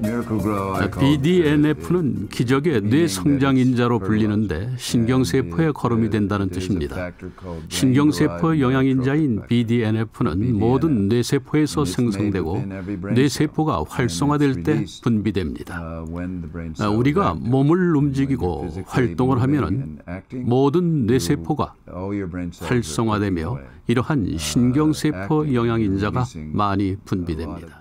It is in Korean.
BDNF는 기적의 뇌성장인자로 불리는데 신경세포의 걸음이 된다는 뜻입니다. 신경세포 영양인자인 BDNF는 모든 뇌세포에서 생성되고 뇌세포가 활성화될 때 분비됩니다. 우리가 몸을 움직이고 활동을 하면 모든 뇌세포가 활성화되며 이러한 신경세포 영양인자가 많이 분비됩니다.